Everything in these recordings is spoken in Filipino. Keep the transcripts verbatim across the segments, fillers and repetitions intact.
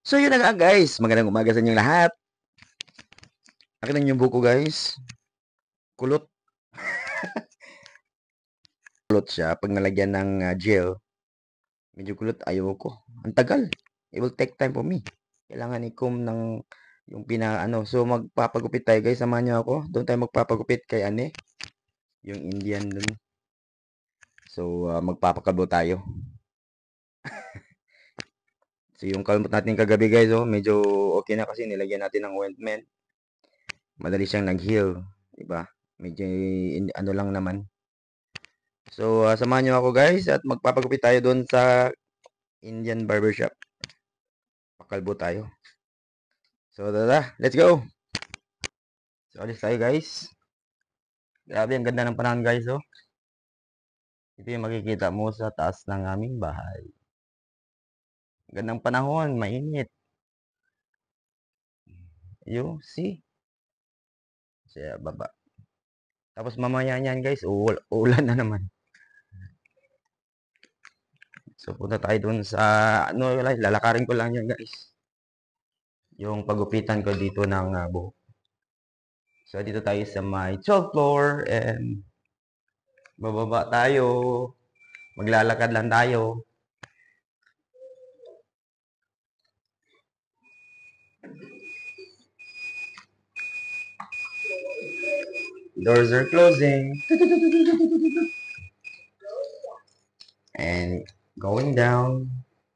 So yun na nga guys, magandang umaga sa inyong lahat. Akin ang yung buko guys. Kulot. Kulot siya pag nalagyan ng ah, gel. Medyo kulot, ayaw ko. Ang tagal. It will take time for me. Kailangan i-comb ng yung pina ano. So magpapagupit tayo guys, samahan niyo ako. Doon tayo magpapagupit kay Ane, yung Indian dun. So ah, magpapakalbo tayo. So yung kalmot natin kagabi guys, oh, medyo okay na kasi nilagyan natin ng ointment. Madali siyang nag-heal, 'di ba? Medyo in- ano lang naman. So, ah, samahan niyo ako guys at magpapagupit tayo doon sa Indian barbershop. Pakalbo tayo. So, tara, let's go! So, alis tayo guys. Grabe, ang ganda ng panahon guys, oh. Ito yung makikita mo sa taas ng aming bahay. Gandang panahon, mainit. You see? Sa baba. Tapos mamaya niyan guys, uul uulan na naman. So, punta tayo doon sa, ano, lalakarin ko lang yan guys. Yung pagupitan ko dito ng uh, buhok. So, dito tayo sa my twelfth floor and bababa tayo. Maglalakad lang tayo. Doors are closing. And going down.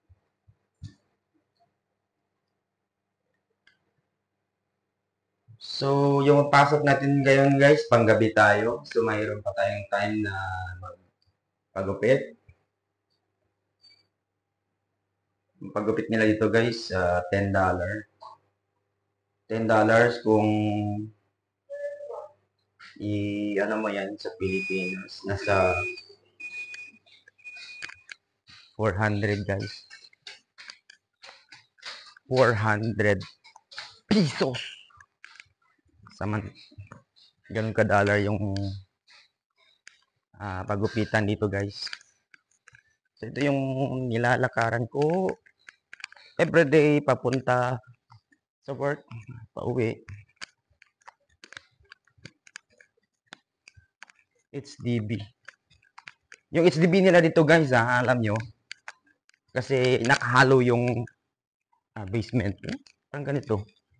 So, yung pasok natin ngayon guys, panggabi tayo. So, mayroon pa tayong time na magpagupit. Ang paggupit nila dito guys, uh, ten dollars. ten dollars kung i ano mo yan sa Pilipinas, nasa four hundred guys. four hundred pesos. Saman, ganun ka dollar yung uh, pagupitan dito guys. So, ito yung nilalakaran ko everyday papunta sa work, pauwi. H D B. Yung H D B nila dito guys, ha, alam nyo, kasi nakahalo yung uh, basement. Eh, parang ganito.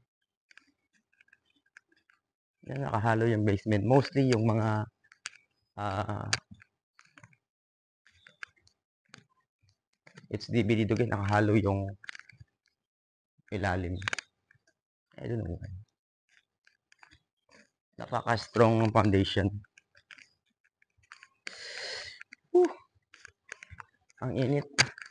Yan, nakahalo yung basement. Mostly yung mga uh, H D B dito guys, nakahalo yung ilalim. I don't know. Napaka-strong ng foundation. Whew. Ang init.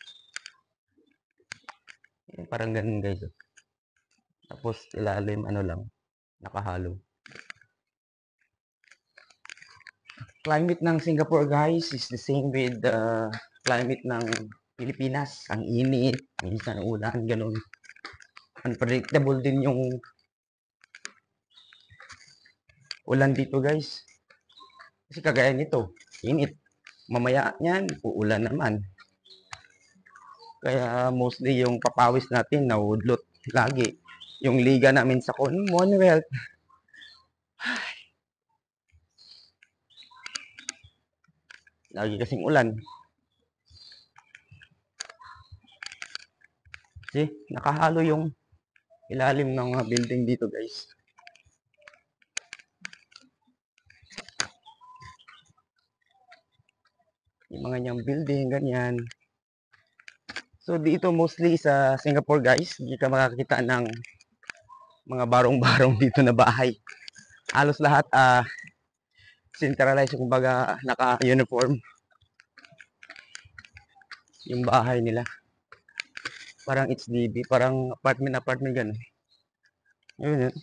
Eh, parang ganun guys. Tapos ilalim ano lang, nakahalo. Climate ng Singapore guys is the same with the uh, climate ng Pilipinas. Ang init, minsan ulan, ganun. Unpredictable din yung ulan dito guys. Kasi kagaya nito, init. Mamaya niyan, uulan naman. Kaya mostly yung papawis natin naudlot lagi. Yung liga namin sa Commonwealth. Lagi kasing ulan. See, nakahalo yung ilalim ng uh, building dito guys. Yung mga niyang building, ganyan. So dito mostly sa Singapore guys, hindi ka makakita ng mga barong-barong dito na bahay. Halos lahat ah uh, centralized, kumbaga naka-uniform yung bahay nila. Parang H D B, parang apartment-apartment ganun. Yun yun.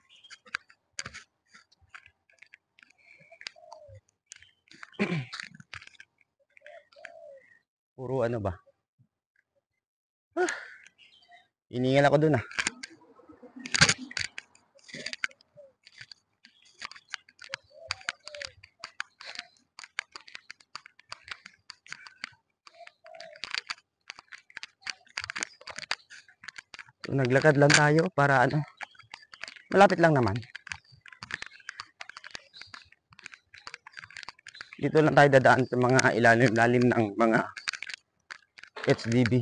Puro ano ba? Ah, iningal ako dun ah. So, naglakad lang tayo para ano, malapit lang naman. Dito lang tayo dadaan sa mga ilalim-lalim ng mga H D B.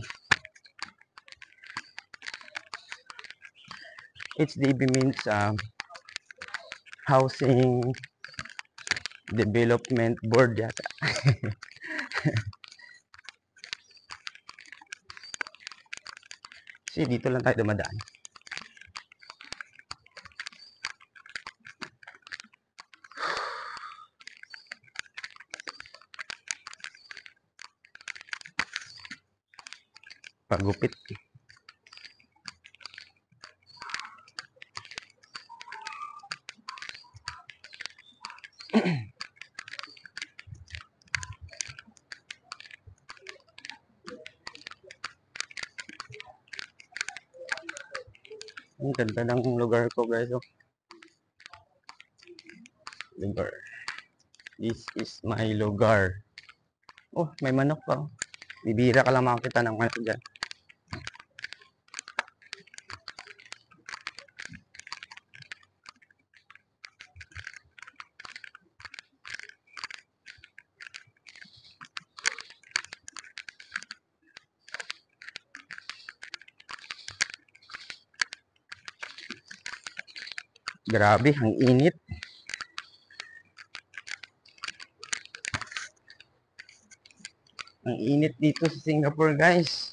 H D B means um, Housing Development Board yata. Kasi dito lang tayo dumadaan. Pagupit. Ang ganda ng lugar ko, guys. Oh. Lugar. This is my lugar. Oh, may manok pa. Oh. Bibira ka lang makakita ng manok dyan. Grabe, ang init. Ang init dito sa Singapore, guys.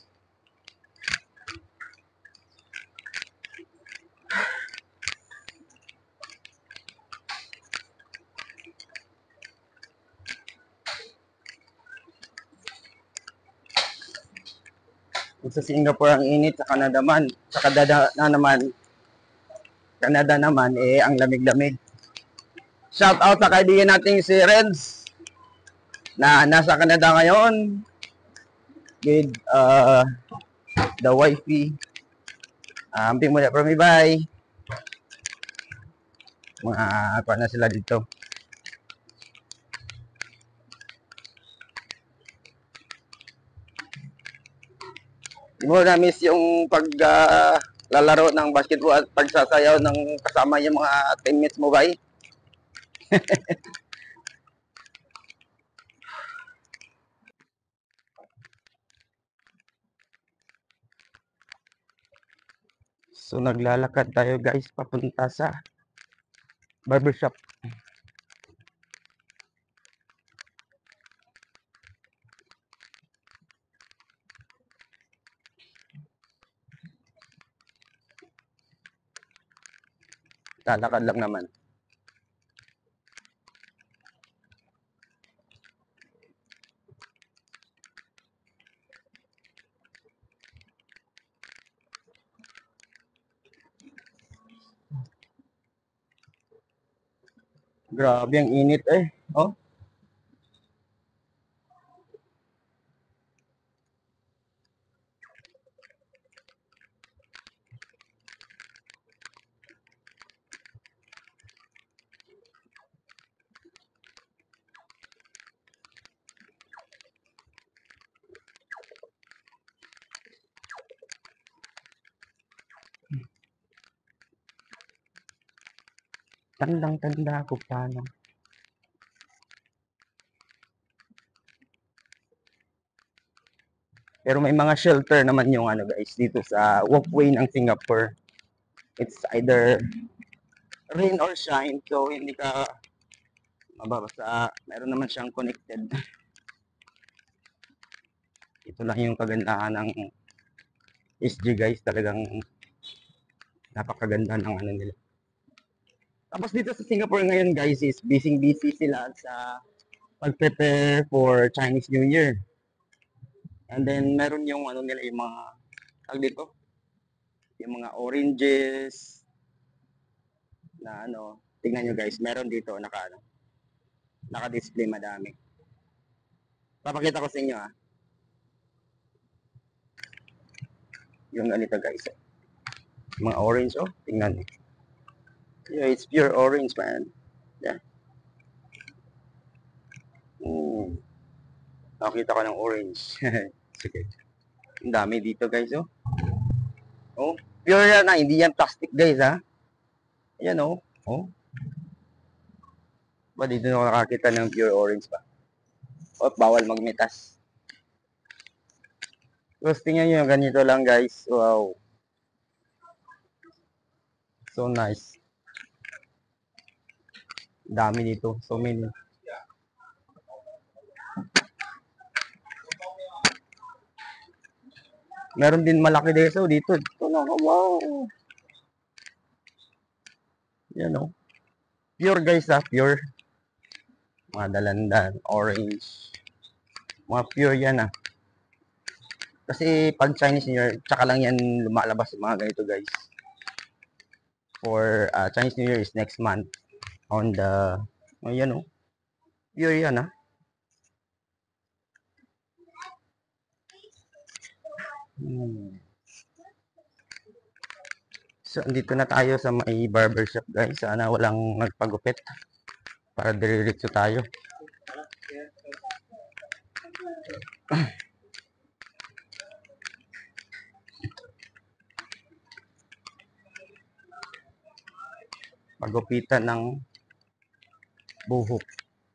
Sa Singapore ang init, sa Canada man, sa Canada na naman, Canada naman, eh, ang lamig-lamig. Shout out sa kaibigan nating si Reds, na nasa Canada ngayon, with uh, the wifey. Uh, amping muna from me, bye. Mga apa na sila dito. Di mo na-miss yung pag uh, lalaro ng basketball at pagsasayaw ng kasama yung mga teammates mo, bye? So naglalakad tayo, guys, papunta sa barbershop. Lalakad lang naman. Grabe ang init eh. Oh. Tandang-tanda ako paano. Pero may mga shelter naman yung ano, guys, dito sa walkway ng Singapore. It's either rain or shine, so hindi ka mababasa. Meron naman siyang connected. Ito lang yung kagandahan ng S G, guys. Talagang napakaganda ng ano nila. Tapos dito sa Singapore ngayon, guys, is busy-busy sila sa pag-prepare for Chinese New Year. And then meron yung ano nila, yung mga tag dito, yung mga oranges na ano, tingnan nyo, guys, meron dito naka ano, naka-display madami. Papakita ko sa inyo ah. Yung ganito, guys. Mga orange, oh, tingnan nyo. Yeah, it's pure orange, man. Yeah. Hmm. Nakita ko ng orange. Sige. Ang dami dito, guys, oh. Oh. Pure yan na, hindi yan plastic guys ha. Ayan o. Oh. Oh. Ba dito na ako nakakita ng pure orange ba? O, bawal magmitas. Tapos tingnan nyo, ganito lang guys. Wow. So nice. Dami dito. So many. Meron din malaki deso dito. Ito na, wow. Yan o. Pure guys ha, pure. Mga dalandan, orange. Mga pure yan ah. Kasi pag Chinese New Year, tsaka lang yan lumalabas yung mga ganito guys. For uh, Chinese New Year is next month. On the, oh yan o. Pure yan ah. Hmm. So, andito na tayo sa may barbershop guys. Sana walang nagpagupit. Para diretso tayo. Pagupitan ng buhok.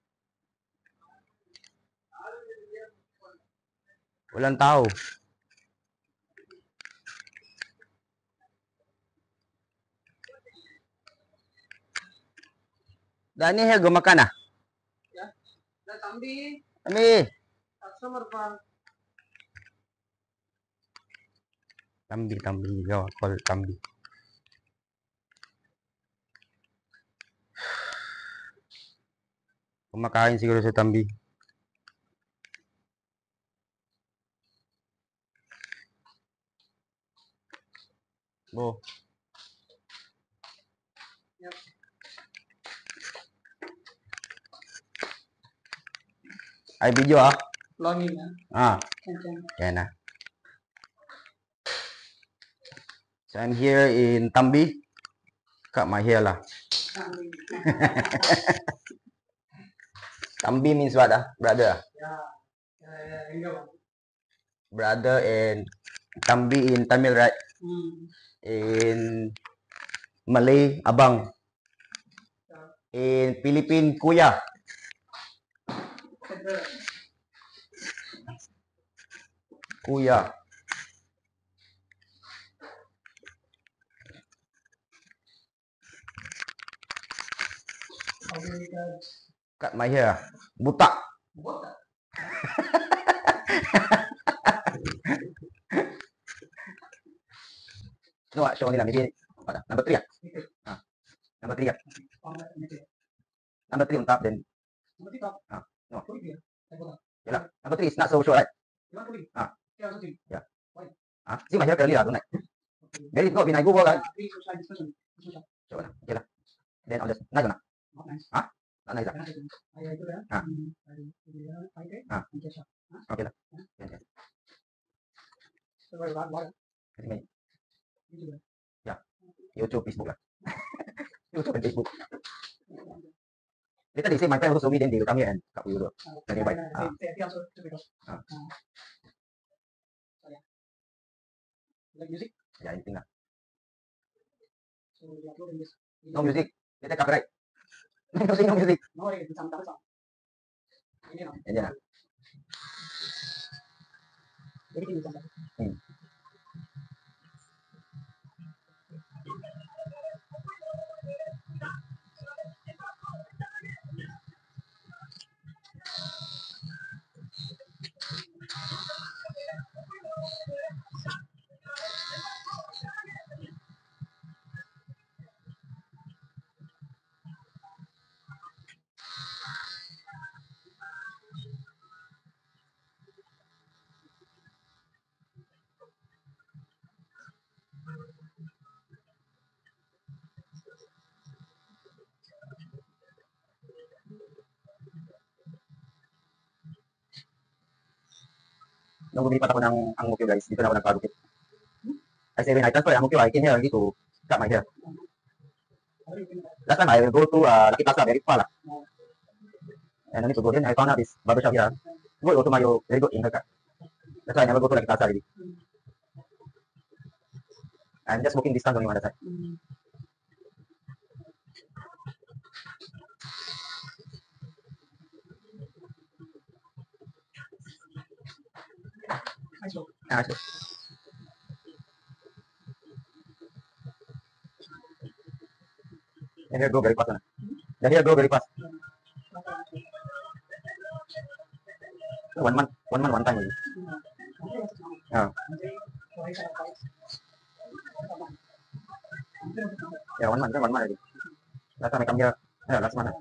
Walang tao. Dani he gumakan ah. Ya. Da tambi. Ami. Customer pa. Tambi tambi gawa call tambi. Kumakain siguro sa tambi. Bo. Yep. Ay video ah. Login na. Ah. Yan. Yan na. So I'm here in Tambi. Cut my hair lah. Tambi. Tambi means what ah? Brother. Yeah. Yeah, yeah, yeah. Brother and Tambi in Tamil, right? Hmm. In Malay, abang. In Philippine, kuya. Kuya. Cut my hair. Buta. Buta. No, show nila. Maybe, number three ah. Ah. Number three ah. Number three on top then. Ah. No. Yeah. Number three is not so sure, right? Ah. Yeah. Ah. See my hair curly lah, don't I? Very good. When I Google lah. Show na. Okay lah. Then on the nice one ah. Ah. Not nice ah. Ah. Ah. Okay lah. Yan, yan. Kasi may yeah. YouTube, Facebook lah. YouTube and Facebook. Later they say my friend also saw me, then they will come here and cut for you. Then they buy. Ah. Ah. Like music? Yeah, anything lah. So you upload in this. No music. Later copyright. No music, no music. No, it's some other song. Ini lah. Yan, yan ah. Everything is something. Hmm. Nung lumipat ako ng Ang Mo Kyo guys, dito na ako nagpagupit. I say when I transfer Ang Mo Kyo, I came here only to cut my hair. Last time I go to uh, Lucky Plaza, very far lah. And I need to go. Then I found out this barbershop here. Good, also Mayo, very good in haircut. That's why I never go to Lucky Plaza already. I'm just walking distance only on the side. Mm. I saw. Ah, so, the hair grow very fast. Na. The hair grow very fast. One month, one month, one time only. Ah, yeah, one month, one month already. Last time I come here, yeah, last month.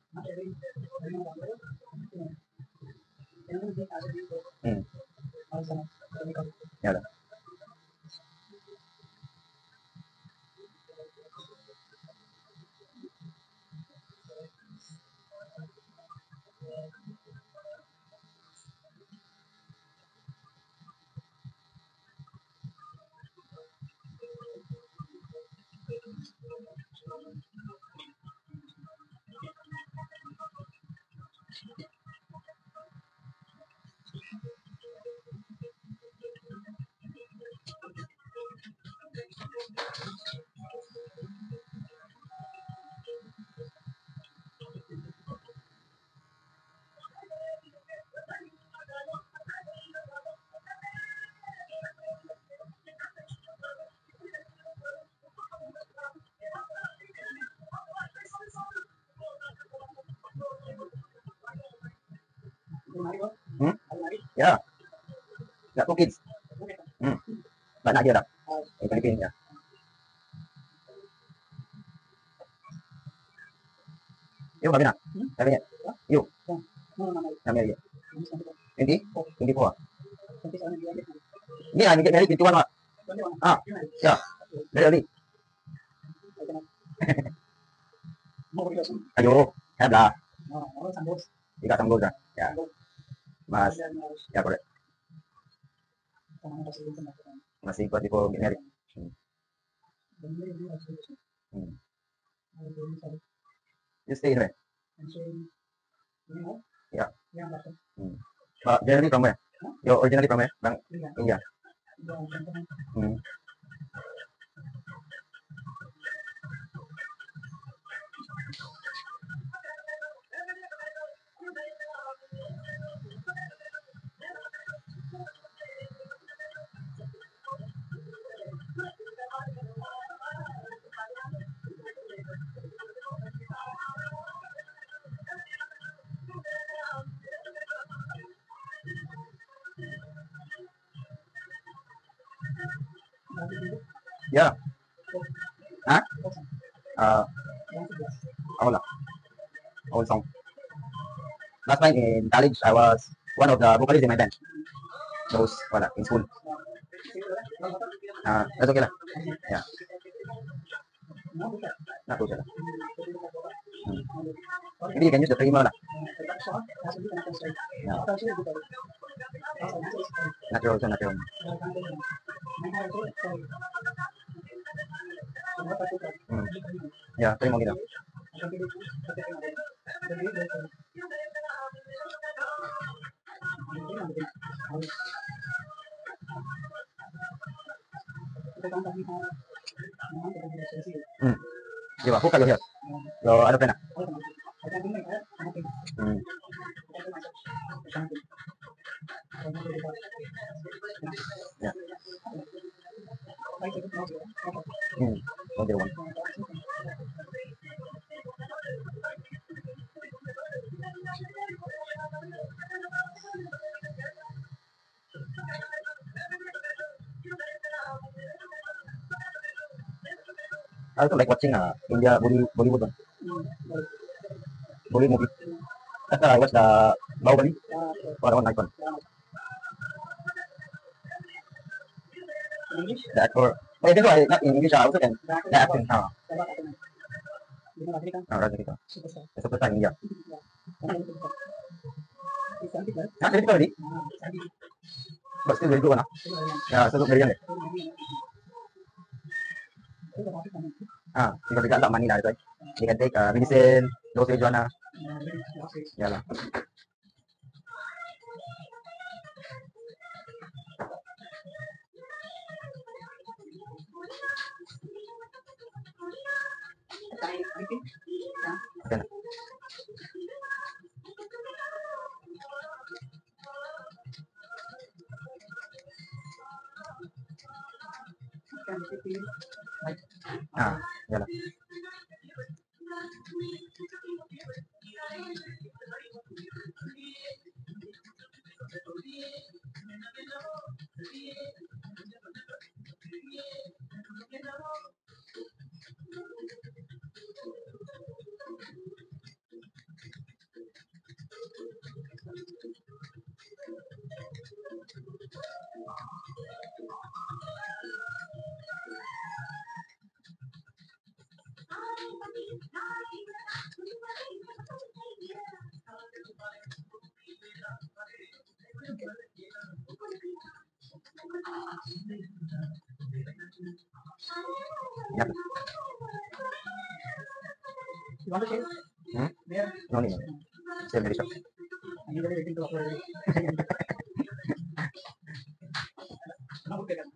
Hmm. Yeah, hmm? Yeah, got two kids. Hmm. But not here, lah. In Philippines, yeah. You, kami na. Kami na. You, kami na. twenty? twenty-four. Me, I get married twenty-one. What? Ah, yeah. Very early. Ayo, have lah. You got some goals, ah. Yeah. Mas, yeah, correct. Masih kuat before get married. Hmm. You stay here. Yeah. Hmm. But generally from where? You're originally from where? Bang, India. Hmm. Yeah. Huh? Uh, all, all song. Last time in college, I was one of the vocalists in my band. Those, wala, in school. Uh, that's okay lah. Yeah. Not too sure. Hmm. Maybe you can use the trimmer lah. Yeah. Natural, so natural. Hmm. Yeah, trim mo gitu. Hmm. Di ba? Hook kayo here. Your ano friend ah? Hmm. Yeah. Hmm. Okay, one. I also like watching uh, India Bollywood, Bollywood one. Bollywood movie. That's why I watched the Bahubali for one night one. The actor. Oh, this one not in English. I also can the acting. Ah, ah, Rajnikita. The superstar in India. Not very early, but still very good one. Ah. Yeah, so look very young. Eh. Ah, because they got a lot of money now, right? They can take uh, medicine, dosage one. Ah. Yeah lah. tayo. Bitin. Yan. Okay na. Yan, bitin. Ay, Ah, yan lang. Yan. you want to share? Hmm? There. No need. Still very short. Hindi na rin ito ako. Ano ko kaya?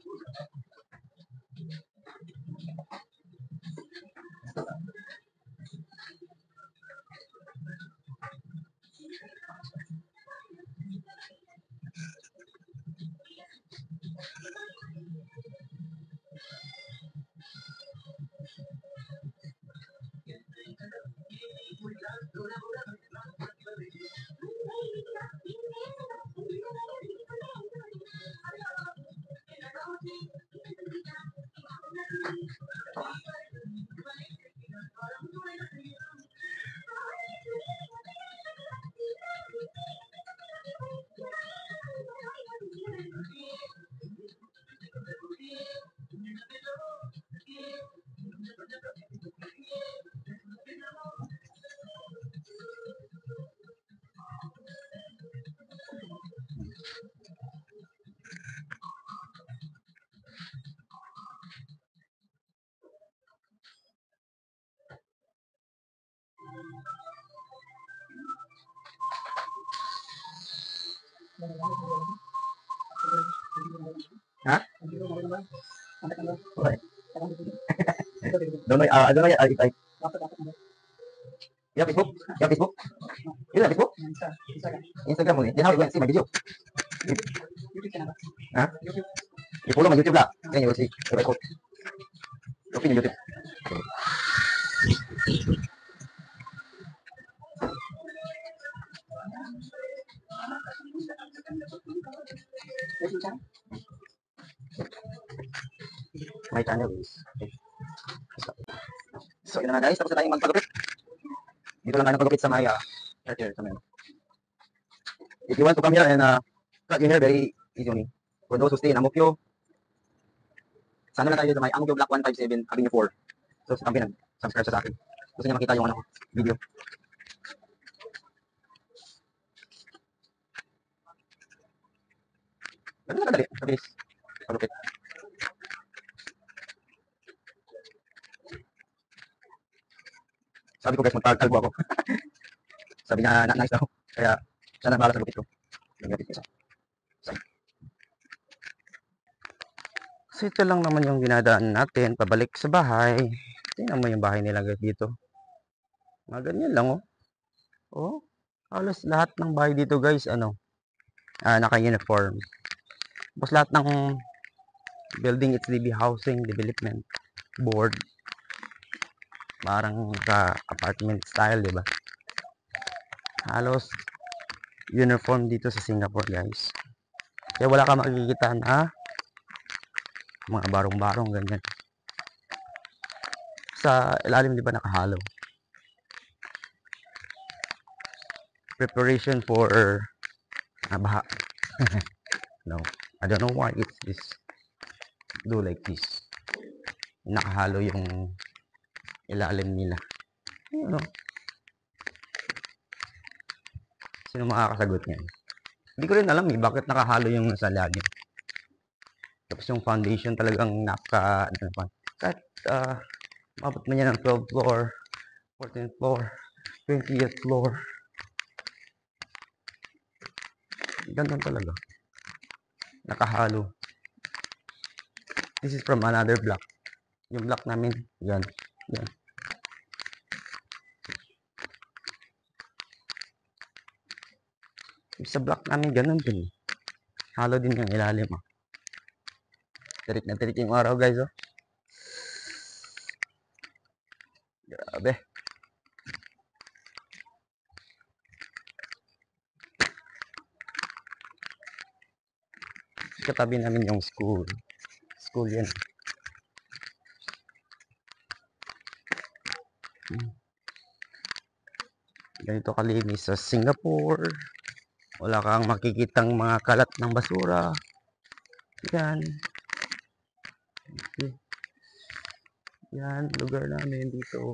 Ha? Okay. Don't know, uh, I don't know uh, if I... You have Facebook? You have Facebook? You have Facebook? Instagram only. Then how you going to see my video? Huh? You follow my YouTube lah. Then you will see if I post. Open your YouTube. My channel is... So, yun na nga guys. Tapos na tayong magpagupit. Dito lang tayo nagpagupit sa may uh, hair care. Sa may, if you want to come here and uh, cut your hair, very easy only. For those who stay in Amokyo, sana lang tayo sa may Amokyo Block one five seven, Avenue four. So, sa kami subscribe sa akin. Gusto niya makita yung ano, video. Ganun na kadali. Kabilis. Pagupit. Sabi ko guys, magpagkalbo ako. Sabi niya, na nice daw. Kaya, siya na para sa lupit ko. Nagapit ko siya. So, ito lang naman yung dinadaan natin. Pabalik sa bahay. Tingnan mo yung bahay nila guys dito. Mga ganyan lang oh. Oh, halos lahat ng bahay dito guys, ano, ah, naka-uniform. Tapos lahat ng building, H D B Housing Development Board. Parang sa apartment style, di ba? Halos uniform dito sa Singapore, guys. Kaya wala ka makikita na mga barong-barong ganyan. Sa ilalim, di ba, nakahalo. Preparation for uh, baha. No, I don't know why it's this do like this. Nakahalo yung ilalim nila. Ano? Sino makakasagot niyan? Hindi ko rin alam eh, bakit nakahalo yung nasa lalim. Tapos yung foundation talagang naka, ano pa, kahit uh, mabot man yan ng twelfth floor, fourteenth floor, twentieth floor. Ganun talaga. Nakahalo. This is from another block. Yung block namin, yan. Yan. Sa block namin ganun din. Halo din yung ilalim, oh. Tirik na tirik yung araw, guys, oh. Grabe. Katabi namin yung school. School yan. Hmm. Ganito kalinis sa Singapore. Wala kang makikitang mga kalat ng basura. Yan. Okay. Yan, lugar namin dito.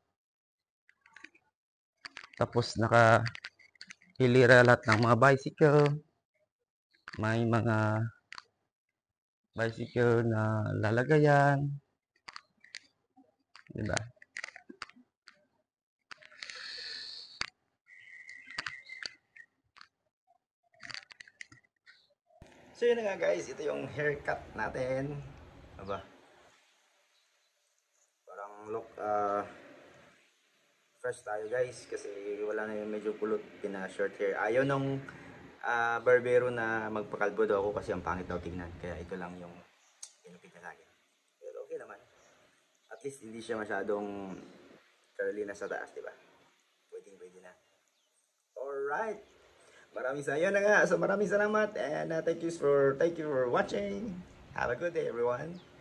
Tapos naka hilira lahat ng mga bicycle. May mga bicycle na lalagayan. Diba? So yun na nga guys, ito yung haircut natin. Aba. Parang look uh, fresh tayo guys kasi wala na yung medyo kulot pina short hair. Ayaw nung uh, barbero na magpakalbo daw ako kasi ang pangit daw tingnan. Kaya ito lang yung pinupit niya sa akin. Pero okay naman. At least hindi siya masyadong curly na sa taas, di ba? Pwedeng pwede na. Alright. Maraming sa na nga. So maraming salamat and uh, thank you for thank you for watching. Have a good day everyone.